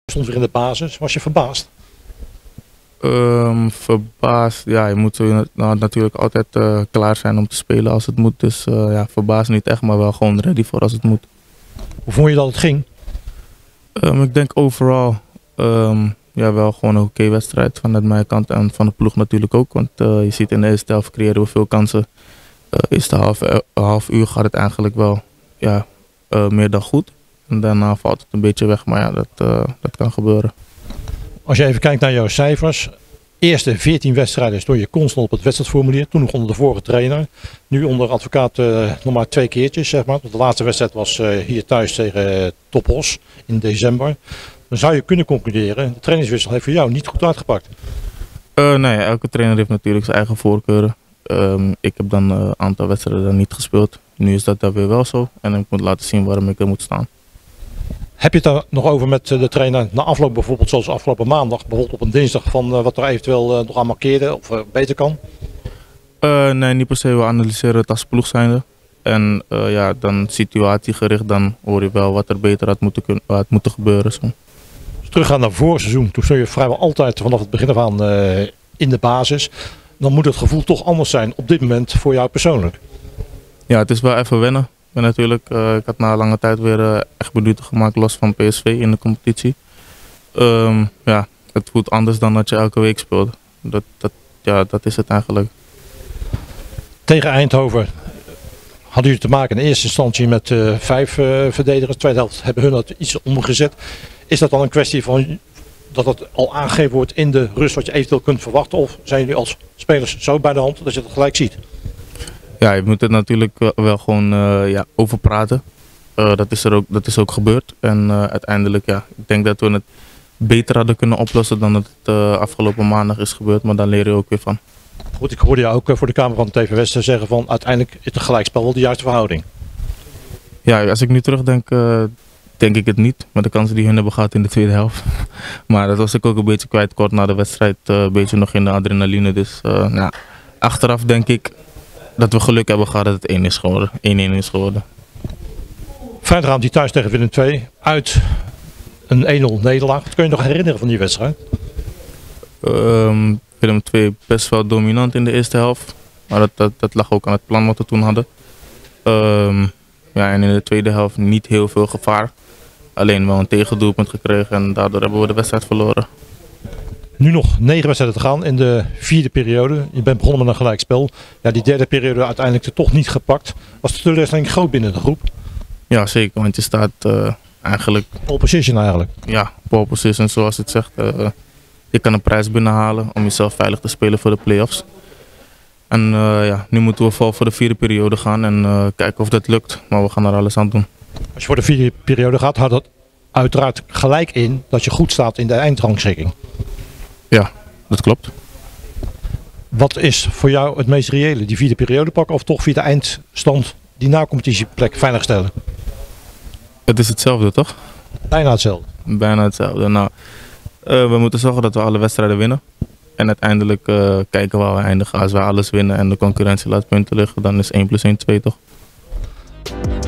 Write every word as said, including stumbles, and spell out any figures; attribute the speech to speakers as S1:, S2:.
S1: Stond weer in de basis. Was je verbaasd?
S2: Um, verbaasd, ja, je moet zo, nou, natuurlijk altijd uh, klaar zijn om te spelen als het moet. Dus uh, ja, verbaasd niet echt, maar wel gewoon ready voor als het moet.
S1: Hoe vond je dat het ging?
S2: Um, ik denk overal um, ja, wel gewoon een oké wedstrijd vanuit mijn kant en van de ploeg natuurlijk ook. Want uh, je ziet in de eerste helft creëren we veel kansen. Uh, eerste half, uh, half uur gaat het eigenlijk wel ja, uh, meer dan goed. En daarna valt het een beetje weg, maar ja, dat, uh, dat kan gebeuren.
S1: Als je even kijkt naar jouw cijfers. Eerste veertien wedstrijden stond je constant op het wedstrijdformulier. Toen nog onder de vorige trainer. Nu onder advocaat uh, nog maar twee keertjes, zeg maar. De laatste wedstrijd was uh, hier thuis tegen uh, Topos in december. Dan zou je kunnen concluderen, de trainingswissel heeft voor jou niet goed uitgepakt.
S2: Uh, nee, elke trainer heeft natuurlijk zijn eigen voorkeuren. Um, ik heb dan een uh, aantal wedstrijden niet gespeeld. Nu is dat dan weer wel zo. En ik moet laten zien waarom ik er moet staan.
S1: Heb je het daar nog over met de trainer na afloop bijvoorbeeld, zoals afgelopen maandag, bijvoorbeeld op een dinsdag, van uh, wat er eventueel uh, nog aan markeerde of uh, beter kan?
S2: Uh, nee, niet per se. We analyseren het als ploeg zijnde. En uh, ja, dan situatiegericht, dan hoor je wel wat er beter had moeten, kunnen, had moeten gebeuren. Zo.
S1: Als we teruggaan naar vorig seizoen, toen stond je vrijwel altijd vanaf het begin af aan uh, in de basis. Dan moet het gevoel toch anders zijn op dit moment voor jou persoonlijk.
S2: Ja, het is wel even wennen. En natuurlijk, uh, ik had na lange tijd weer uh, echt minuten gemaakt los van P S V in de competitie. Um, ja, het voelt anders dan dat je elke week speelt. Dat, dat, ja, dat is het eigenlijk.
S1: Tegen Eindhoven hadden jullie te maken in eerste instantie met uh, vijf uh, verdedigers. De tweede helft hebben hun dat iets omgezet. Is dat dan een kwestie van dat het al aangegeven wordt in de rust wat je eventueel kunt verwachten? Of zijn jullie als spelers zo bij de hand dat je het gelijk ziet?
S2: Ja, je moet er natuurlijk wel gewoon uh, ja, over praten. Uh, dat, is er ook, dat is ook gebeurd. En uh, uiteindelijk, ja, ik denk dat we het beter hadden kunnen oplossen dan het uh, afgelopen maandag is gebeurd. Maar daar leer je ook weer van.
S1: Goed, ik hoorde jou ook voor de Kamer van de T V West zeggen van uiteindelijk is het gelijkspel wel de juiste verhouding.
S2: Ja, als ik nu terugdenk, uh, denk ik het niet. Maar de kansen die hun hebben gehad in de tweede helft. Maar dat was ik ook een beetje kwijt kort na de wedstrijd. Uh, een beetje nog in de adrenaline. Dus uh, ja, achteraf denk ik dat we geluk hebben gehad dat het één is geworden. één-één is geworden.
S1: Vrijdagavond die thuis tegen Willem twee. Uit een één-nul nederlaag. Wat kun je nog herinneren van die wedstrijd?
S2: Um, Willem twee best wel dominant in de eerste helft. Maar dat, dat, dat lag ook aan het plan wat we toen hadden. Um, ja, en in de tweede helft niet heel veel gevaar. Alleen wel een tegendoelpunt gekregen en daardoor hebben we de wedstrijd verloren.
S1: Nu nog negen wedstrijden te gaan in de vierde periode. Je bent begonnen met een gelijkspel. Ja, die derde periode uiteindelijk toch niet gepakt. Was de teleurstelling groot binnen de groep?
S2: Ja, zeker. Want je staat uh, eigenlijk...
S1: Pole position eigenlijk.
S2: Ja, pole position zoals het zegt. Uh, je kan een prijs binnenhalen om jezelf veilig te spelen voor de play-offs. En uh, ja, nu moeten we vol voor de vierde periode gaan en uh, kijken of dat lukt. Maar we gaan er alles aan doen.
S1: Als je voor de vierde periode gaat, houdt dat uiteraard gelijk in dat je goed staat in de eindrangschikking.
S2: Ja, dat klopt.
S1: Wat is voor jou het meest reële? Die vierde periode pakken of toch via de eindstand die na-competitieplek veilig stellen?
S2: Het is hetzelfde, toch?
S1: Bijna hetzelfde.
S2: Bijna hetzelfde. Nou, uh, we moeten zorgen dat we alle wedstrijden winnen. En uiteindelijk uh, kijken waar we eindigen. Als we alles winnen en de concurrentie laat punten liggen, dan is één plus één twee, toch?